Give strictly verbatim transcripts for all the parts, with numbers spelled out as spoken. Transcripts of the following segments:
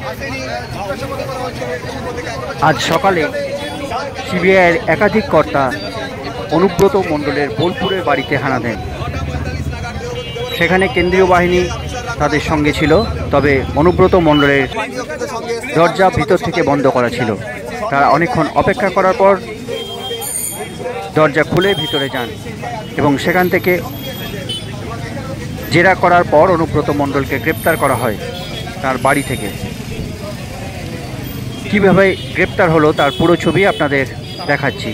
আজ সকালে সিবিআইয়ের একাধিক কর্তা অনুব্রত মণ্ডলের বোলপুরের বাড়িতে হানা দেন। সেখানে কেন্দ্রীয় বাহিনী তাদের সঙ্গে ছিল, তবে অনুব্রত মণ্ডলের দরজা ভিতর থেকে বন্ধ করা ছিল। তারা অনেকক্ষণ অপেক্ষা করার পর দরজা খুলে ভিতরে যান এবং সেখান থেকে জেরা করার পর অনুব্রত মণ্ডলকে গ্রেপ্তার করা হয় তার বাড়ি থেকে। কীভাবে গ্রেপ্তার হলো তার পুরো ছবি আপনাদের দেখাচ্ছি।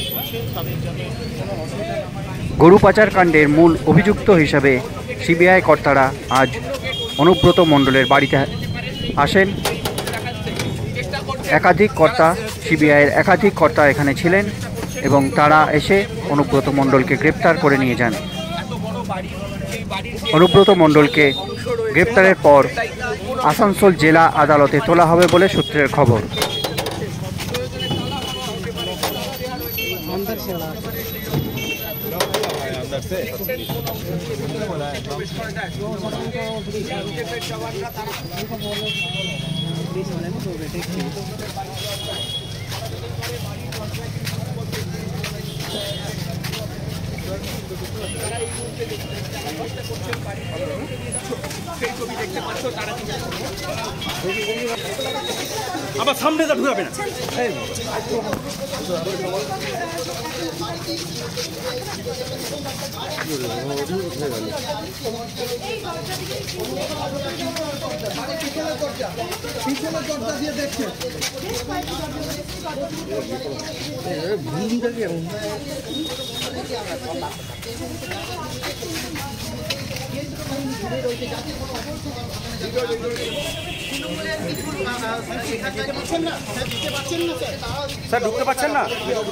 গরু পাচার কাণ্ডের মূল অভিযুক্ত হিসাবে সিবিআই কর্তারা আজ অনুব্রত মণ্ডলের বাড়িতে আসেন। একাধিক কর্তা সিবিআইয়ের একাধিক কর্তা এখানে ছিলেন এবং তারা এসে অনুব্রত মণ্ডলকে গ্রেপ্তার করে নিয়ে যান। অনুব্রত মণ্ডলকে গ্রেপ্তারের পর আসানসোল জেলা আদালতে তোলা হবে বলে সূত্রের খবর। আবার সামনে যা ঢুকাবে না। স্যার ঢুকতে পারছেন না?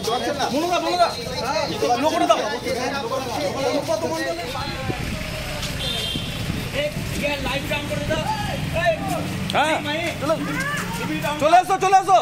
চলে আসো চলে আসো।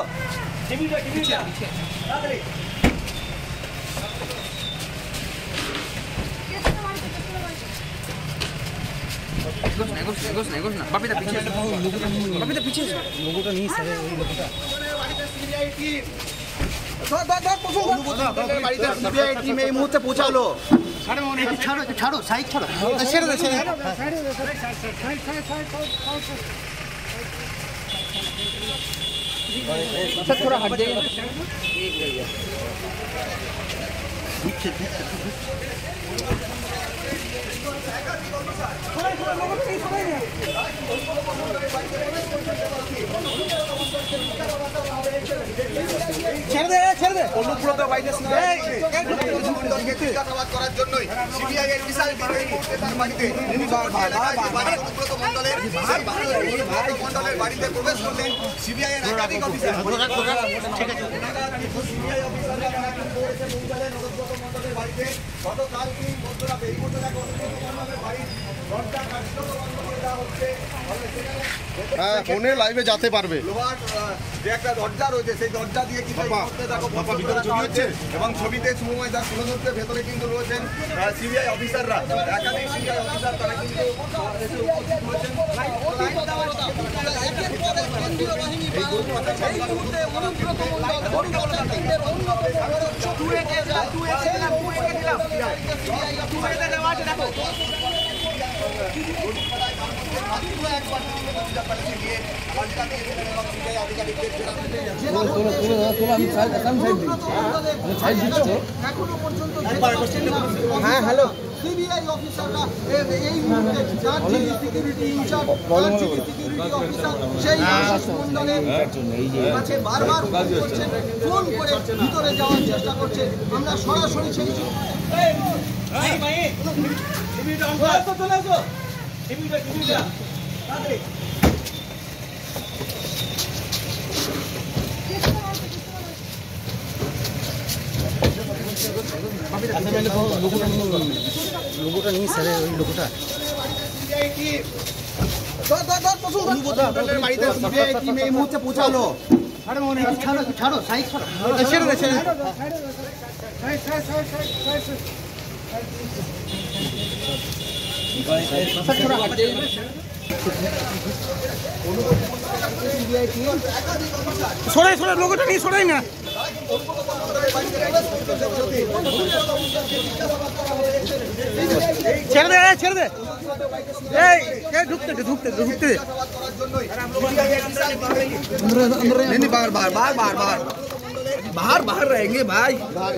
এই মুহূর্তে পৌঁছালো। ছাড়ো সাইড ছাড়ো, ছেড়ে দে ছেড়ে थोड़ा हट जाइए। ছেড়ে দে ছেড়ে দে। অনুব্রত বাইরে জিজ্ঞাসাবাদ করার জন্যই সিবিআই এর বিশাল টিম এই মুহূর্তে তার বাড়িতে অনুব্রত মণ্ডলের মণ্ডলের বাড়িতে প্রবেশ করলেন সিবিআই এর একাধিক অফিসার। ঠিক আছে, সিবিআই অফিসাররা পৌঁছালেন অনুব্রত মণ্ডলের বাড়িতে। গতকাল তিনি মধ্যরাতে এই মুহূর্তে দেখো অনুব্রত মণ্ডলের বাড়ির দরজা কার্যত বন্ধ করে দেওয়া হচ্ছে। হ্যাঁ, ফোনে লাইভে যেতে পারবে। লোহার যে একটা দরজা রয়েছে সেই দরজা দিয়ে কি এবং ছবিতে সুময় দাস তুলে ধরতে ভেতরে কিন্তু রয়েছেন সিবিআই অফিসাররা, একাধিক সিবিআই অফিসার তারা কিন্তু হ্যাঁ হ্যালো সিবিআই অফিসাররা এই মুহূর্তে সিকিউরিটি ইনচার্জ সিকিউরিটি অফিসার সেই মণ্ডলের কাছে বারবার ফোন করে ভিতরে যাওয়ার চেষ্টা করছে। আমরা সরাসরি সেই লোগোটা নিয়ে স্যার ওই লোগোটা এই মুহূর্তে পৌঁছালো। ছাড়ো ছাড়ো সাইড ছাড়ো, ছেড়ে দে ছেড়ে দে। সরাই সরাই লোকটা নিয়ে সরাই না ছেড়ে দে ছেড়ে দে এই ঢুকতে দে ঢুকতে দে ঢুকতে দে नहीं बाहर बाहर बाहर बाहर बाहर बाहर बाहर रहेंगे भाई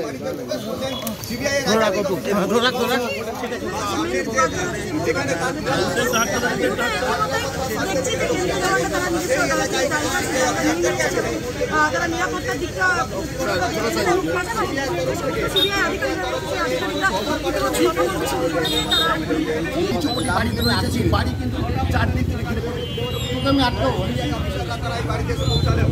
নিরাপত্তার দিকটা বাড়ি কিন্তু চারদিক থেকে ঘিরে তোকে আমি আটকাবো বাড়িতে এসে পৌঁছালেও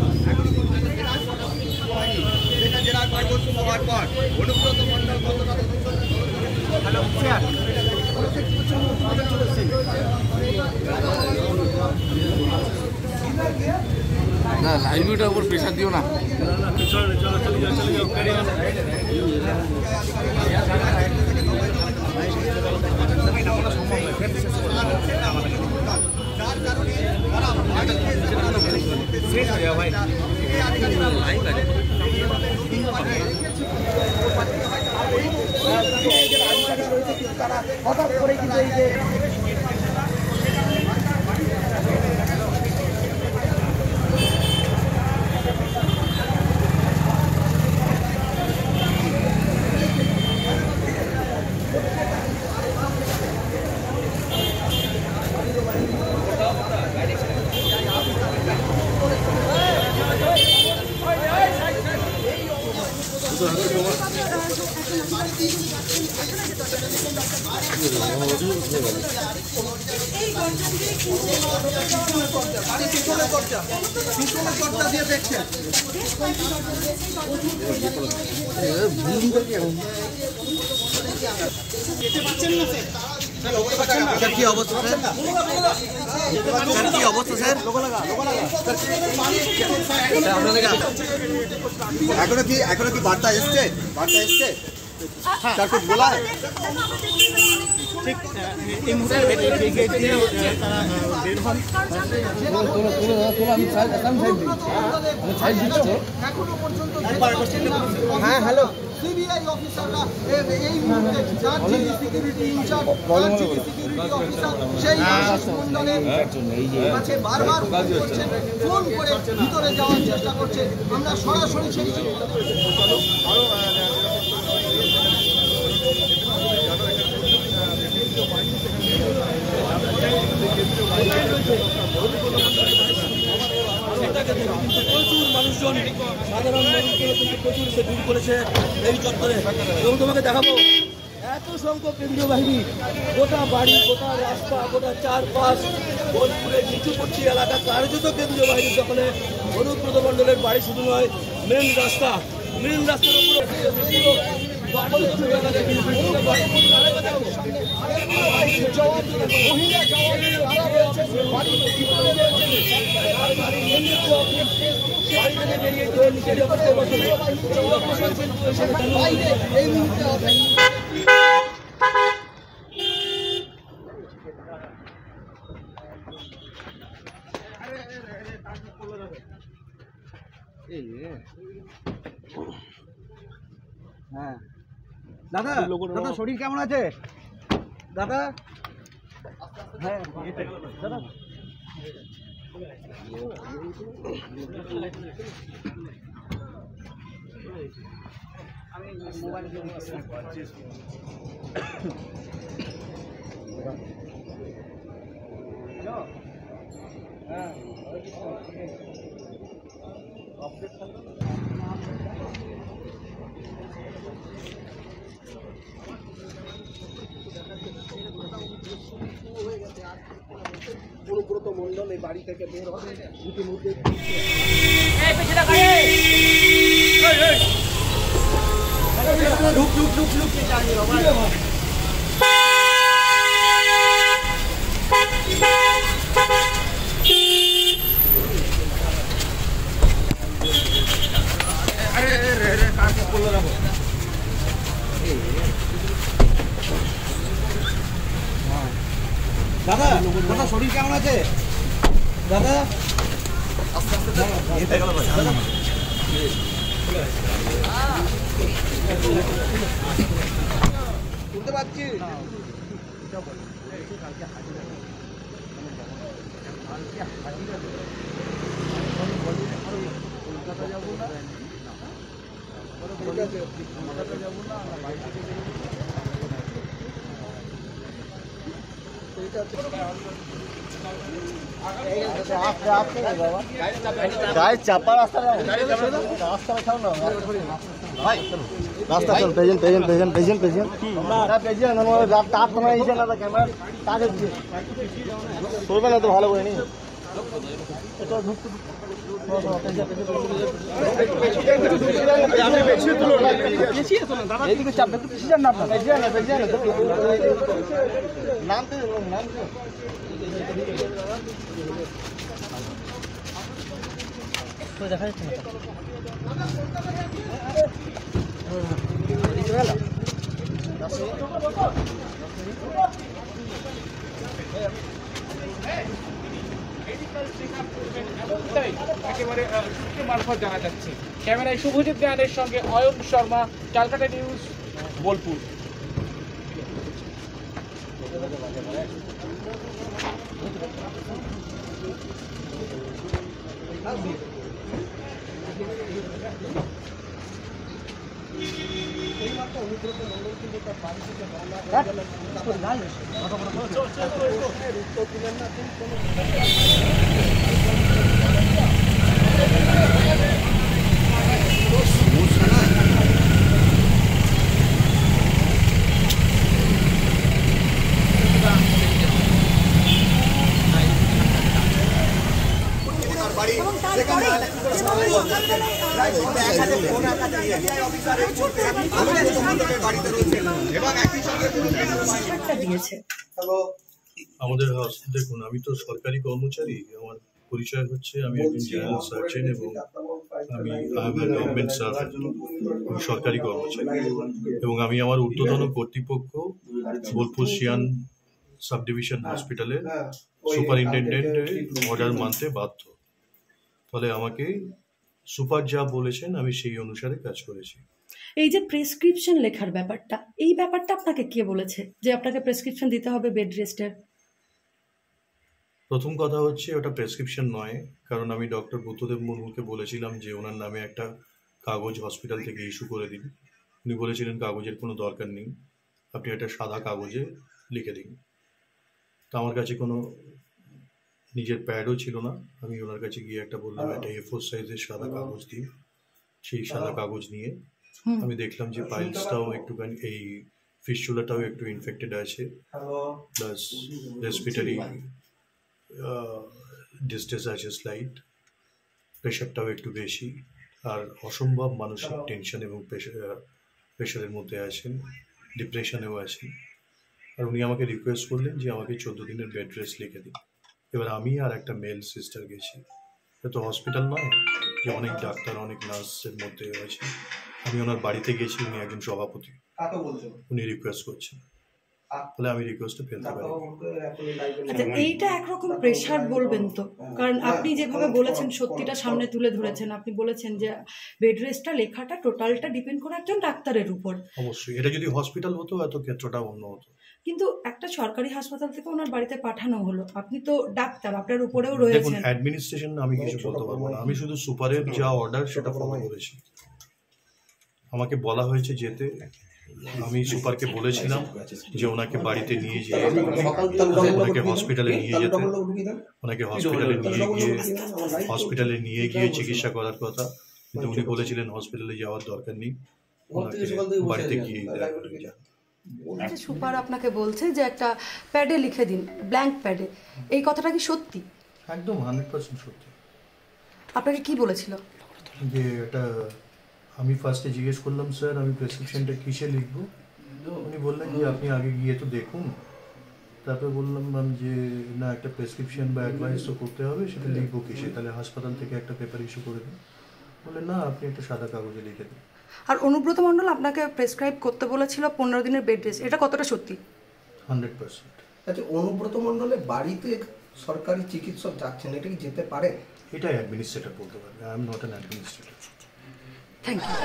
জেলার পরবর্তী হওয়ার পর অনুব্রত মণ্ডল গতকাল না লাইব্রেরিটার উপর প্রেশার দিও না হঠাৎ করে কিন্তু এই যে কি অবস্থা স্যার কি অবস্থা স্যার এখনো কি এখনো কি বার্তা এসছে বার্তা এসছে স্যার कुछ बोला है ঠিক এই মুহূর্তে হ্যাঁ হ্যালো সিবিআই অফিসাররা এই মুহূর্তে যার সিকিউরিটি ইনচার্জ সিকিউরিটি অফিসার সেই মণ্ডলের কাছে বারবার ফোন করে ভিতরে যাওয়ার চেষ্টা করছে আমরা সরাসরি সেই প্রচুর মানুষজন সাধারণ মানুষকে প্রচুর সে ভিড় করেছে এই চত্বরে এবং তোমাকে দেখাবো এত সংখ্যক কেন্দ্রীয় বাহিনী গোটা বাড়ি গোটা রাস্তা গোটা চারপাশ বোলপুরের নিচুপট্টি এলাকা কার্যত কেন্দ্রীয় বাহিনীর দখলে অনুব্রত মণ্ডলের বাড়ি শুধু নয় মেন রাস্তা মেন রাস্তার উপরে হ্যাঁ দাদা দাদা শরীর কেমন আছে দাদা হ্যাঁ দাদা আমি মোবাইল হ্যাঁ অনুব্রত মণ্ডল এই বাড়ি থেকে বের হবে ইতিমধ্যে ঢুক ঢুক ঢুক ঢুক আরে রে রে কাকে বললো রাখো দাদা দাদা শরীর কেমন আছে দাদা আস্তে আস্তে বুঝতে পারছি কলকাতা যাবো না কলকাতা যাবো না বাইরে থেকে গায়ে চাপা রাস্তা রাস্তা ছাড়ো না ভাই রাস্তা চল পেজেন্ট পেজেন্ট পেজেন্ট পেজেন্ট পেজেন্ট পেজেন্ট আমার তার তোমার এই না ক্যামেরা কাকে দিয়ে করবে না তো ভালো করে নি এটা ঢুকতে এইদিকে চাপ একটু পিছিয়ে যান না আপনার নাম তো নাম তো দেখা যাচ্ছে না একেবারে সূত্র মারফত জানা যাচ্ছে। ক্যামেরায় শুভজিৎ গানের সঙ্গে অয়ন শর্মা, ক্যালকাটা নিউজ, বোলপুর। আমাদের দেখুন, আমি তো সরকারি কর্মচারী, আমার পরিচয় হচ্ছে আমি একজন জেনারেল সার্জন এবং আমি গভর্নমেন্ট সার্ভেন্ট, আমি সরকারি কর্মচারী এবং আমি আমার ঊর্ধ্বতন কর্তৃপক্ষ বোলপুর সিয়ান সাব ডিভিশন হসপিটালে সুপারিনটেন্ডেন্টের অর্ডার মানতে বাধ্য। ফলে আমাকে সুপার যা বলেছেন আমি সেই অনুসারে কাজ করেছি। এই যে প্রেসক্রিপশন লেখার ব্যাপারটা, এই ব্যাপারটা আপনাকে কে বলেছে যে আপনাকে প্রেসক্রিপশন দিতে হবে বেড রেস্টের? প্রথম কথা হচ্ছে ওটা প্রেসক্রিপশন নয়, কারণ আমি ডক্টর বুদ্ধদেব মুর্মুকে বলেছিলাম যে ওনার নামে একটা কাগজ হসপিটাল থেকে ইস্যু করে দিন। উনি বলেছিলেন কাগজের কোনো দরকার নেই, আপনি একটা সাদা কাগজে লিখে দিন। তো আমার কাছে কোনো নিজের প্যাডও ছিল না, আমি ওনার কাছে গিয়ে একটা বললাম একটা এ ফোর সাইজের সাদা কাগজ দিন। সেই সাদা কাগজ নিয়ে আমি দেখলাম যে পাইলসটাও একটুখানি, এই ফিস্টুলাটাও একটু ইনফেক্টেড আছে, প্লাস রেসপিটারি ডিস্টেন্স আছে স্লাইড, প্রেশারটাও একটু বেশি, আর অসম্ভব মানসিক টেনশন এবং প্রেশারের মধ্যে আছেন, ডিপ্রেশনেও আছেন। আর উনি আমাকে রিকোয়েস্ট করলেন যে আমাকে চোদ্দো দিনের বেড রেস্ট লিখে দিন। এবার আমি আর একটা মেল সিস্টার গেছি, তো হসপিটাল নয় যে অনেক ডাক্তার অনেক নার্সের মধ্যে আছে। আমি ওনার বাড়িতে গেছি, উনি একজন সভাপতি, উনি রিকোয়েস্ট করছেন, তাহলে আমি রিকোয়েস্টটা ফেলতে পারি। আচ্ছা, এইটা একরকম প্রেশার বলবেন তো, কারণ আপনি যেভাবে বলেছেন সত্যিটা সামনে তুলে ধরেছেন। আপনি বলেছেন যে বেড রেস্টটা লেখাটা টোটালটা ডিপেন্ড করে একজন ডাক্তারের উপর। অবশ্যই, এটা যদি হসপিটাল হতো এত ক্ষেত্রটা অন্য হতো, কিন্তু একটা সরকারি হাসপাতাল থেকে ওনার বাড়িতে পাঠানো হলো, আপনি তো ডাক্তার, আপনার উপরেও দেখুন রয়েছেন। অ্যাডমিনিস্ট্রেশন আমি কিছু বলতে পারবো না, আমি শুধু সুপারের যা অর্ডার সেটা ফলো করেছি। আমাকে বলা হয়েছে যেতে, আমি সুপারকে বলেছিলাম যে ওনাকে বাড়িতে নিয়ে যেয়ে ওনাকে হসপিটালে নিয়ে যেতে, ওনাকে হসপিটালে নিয়ে গিয়ে হসপিটালে নিয়ে গিয়ে চিকিৎসা করার কথা, কিন্তু উনি বলেছিলেন হসপিটালে যাওয়ার দরকার নেই, ওনাকে বাড়িতে গিয়ে সুপার আপনাকে বলছে যে একটা প্যাডে লিখে দিন, ব্ল্যাঙ্ক প্যাডে, এই কথাটা কি সত্যি? একদম হান্ড্রেড পার্সেন্ট সত্যি। আপনাকে কি বলেছিল? যে এটা আমি ফার্স্টে জিজ্ঞেস করলাম স্যার আমি প্রেসক্রিপশনটা কিসে লিখবো, উনি বললেন যে আপনি আগে গিয়ে তো দেখুন। তারপরে বললাম যে না, একটা প্রেসক্রিপশন বা অ্যাডভাইস তো করতে হবে, সেটা লিখবো কিসে, তাহলে হাসপাতাল থেকে একটা পেপার ইস্যু করে দিন। বললেন না, আপনি একটা সাদা কাগজে লিখে দিন। আর অনুব্রত মণ্ডল আপনাকে প্রেসক্রাইব করতে বলেছিল পনেরো দিনের বেড রেস্ট, এটা কতটা সত্যি? Hundred percent. আচ্ছা, অনুব্রত মণ্ডলের বাড়িতে সরকারি চিকিৎসক যাচ্ছেন, এটা কি যেতে পারে? এটা অ্যাডমিনিস্ট্রেটর বলতে পারবে, I am not an administrator. Thank you.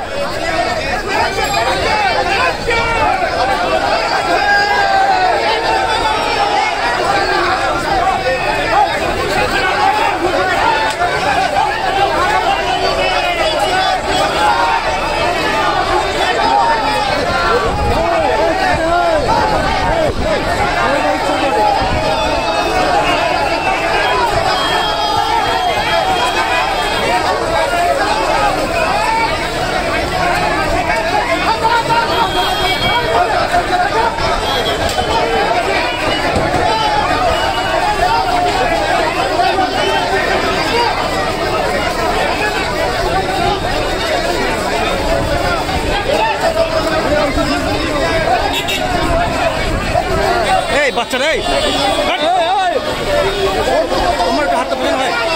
এই বাচ্চারা এই আমার একটা হাতটা পেছনে হয়।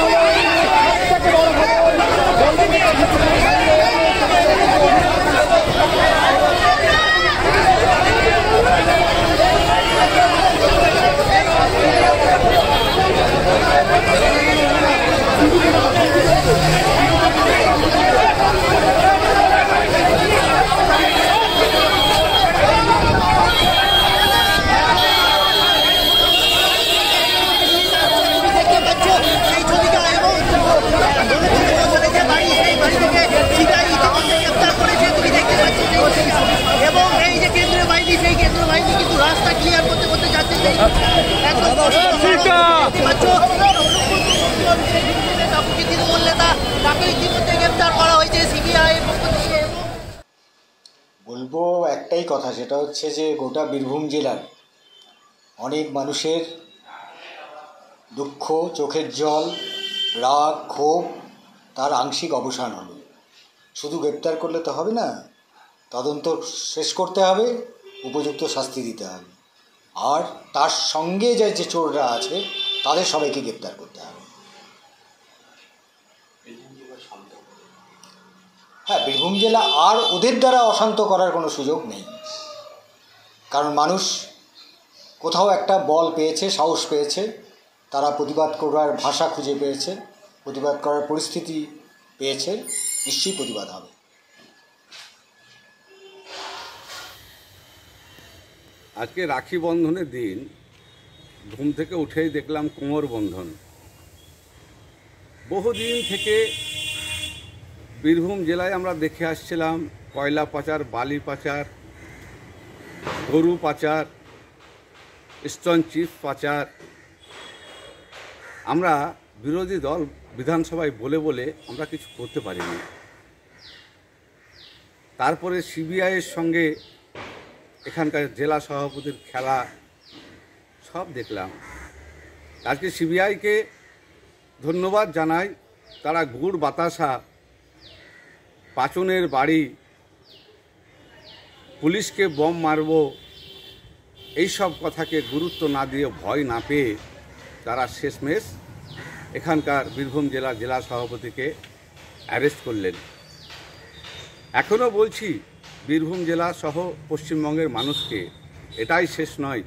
বলবো একটাই কথা, সেটা হচ্ছে যে গোটা বীরভূম জেলার অনেক মানুষের দুঃখ, চোখের জল, রাগ, ক্ষোভ তার আংশিক অবসান হলো। শুধু গ্রেপ্তার করলে তো হবে না, তদন্ত শেষ করতে হবে, উপযুক্ত শাস্তি দিতে হবে, আর তার সঙ্গে যে যে চোররা আছে তাদের সবাইকে গ্রেপ্তার করতে হবে। হ্যাঁ, বীরভূম জেলা আর ওদের দ্বারা অশান্ত করার কোনো সুযোগ নেই, কারণ মানুষ কোথাও একটা বল পেয়েছে, সাহস পেয়েছে, তারা প্রতিবাদ করার ভাষা খুঁজে পেয়েছে, প্রতিবাদ করার পরিস্থিতি পেয়েছে, নিশ্চয়ই প্রতিবাদ হবে। আজকে রাখি বন্ধনের দিন ঘুম থেকে উঠেই দেখলাম কোমর বন্ধন। বহুদিন থেকে বীরভূম জেলায় আমরা দেখে আসছিলাম কয়লা পাচার, বালি পাচার, গরু পাচার, স্টোন চিপ পাচার। আমরা বিরোধী দল বিধানসভায় বলে বলে আমরা কিছু করতে পারিনি। তারপরে সিবিআইয়ের সঙ্গে এখানকার জেলা সভাপতির খেলা সব দেখলাম। আজকে সিবিআইকে ধন্যবাদ জানাই, তারা গুড় বাতাসা, পাচনের বাড়ি, পুলিশকে বম মারব এইসব কথাকে গুরুত্ব না দিয়ে, ভয় না পেয়ে তারা শেষমেশ এখানকার বীরভূম জেলা জেলা সভাপতিকে অ্যারেস্ট করলেন। এখনও বলছি বীরভূম জেলা সহ পশ্চিমবঙ্গের মানুষকে, এটাই শেষ নয়,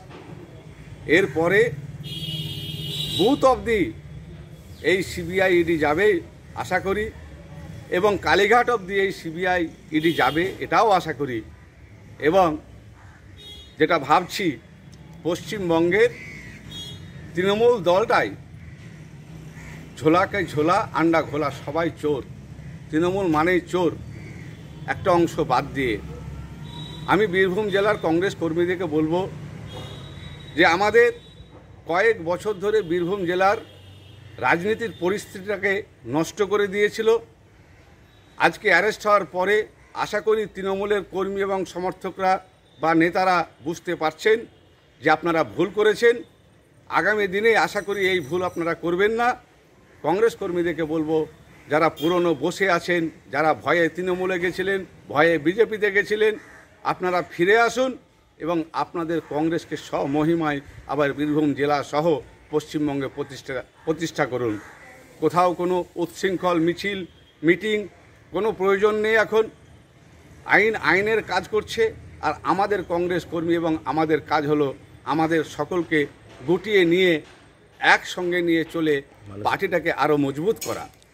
এরপরে বুথ অবধি এই সিবিআই ইডি যাবে আশা করি, এবং কালীঘাট অবধি এই সিবিআই ইডি যাবে এটাও আশা করি। এবং যেটা ভাবছি, পশ্চিমবঙ্গের তৃণমূল দলটাই ঝোলাকে ঝোলা, আন্ডা ঘোলা, সবাই চোর, তৃণমূল মানেই চোর, একটা অংশ বাদ দিয়ে। আমি বীরভূম জেলার কংগ্রেস কর্মীদেরকে বলবো যে আমাদের কয়েক বছর ধরে বীরভূম জেলার রাজনীতির পরিস্থিতিটাকে নষ্ট করে দিয়েছিল। আজকে অ্যারেস্ট হওয়ার পরে আশা করি তৃণমূলের কর্মী এবং সমর্থকরা বা নেতারা বুঝতে পারছেন যে আপনারা ভুল করেছেন। আগামী দিনে আশা করি এই ভুল আপনারা করবেন না। কংগ্রেস কর্মীদেরকে বলবো, যারা পুরনো বসে আছেন, যারা ভয়ে তৃণমূলে গেছিলেন, ভয়ে বিজেপিতে গেছিলেন, আপনারা ফিরে আসুন এবং আপনাদের কংগ্রেসকে স্বমহিমায় আবার বীরভূম জেলা সহ পশ্চিমবঙ্গে প্রতিষ্ঠা প্রতিষ্ঠা করুন। কোথাও কোনো উচ্ছৃঙ্খল মিছিল, মিটিং কোনো প্রয়োজন নেই। এখন আইন আইনের কাজ করছে, আর আমাদের কংগ্রেস কর্মী এবং আমাদের কাজ হলো আমাদের সকলকে গুটিয়ে নিয়ে একসঙ্গে নিয়ে চলে পার্টিটাকে আরও মজবুত করা।